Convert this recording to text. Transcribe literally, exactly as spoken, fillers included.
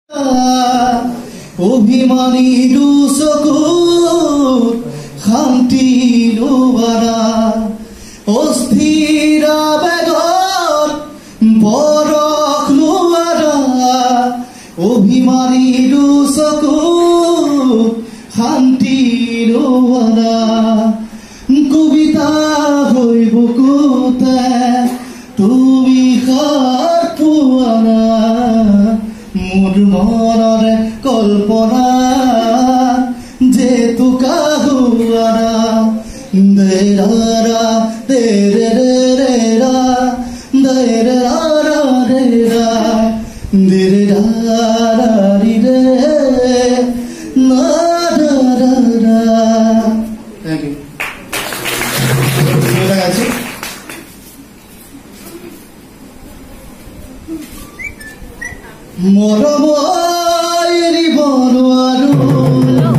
অভিমানী দুচকুত শান্তি লোৱাৰা অস্থিৰ বেগত বৰষ লোৱাৰা অভিমানী দুচকুত শান্তি লোৱাৰা কবিতা হৈ বুকুতে তুমি সাৰ পোৱাৰা মোৰ মনৰে কল্পনা যে তোকা হুৱাৰা দেৰা দেৰে ৰেৰা দেৰে ৰা ৰেৰা দেৰে ৰা ৰি ৰে না ৰা ৰা ৰা থ্যাংক ইউ ঠিক আছে মৰম এৰিব নোৱাৰো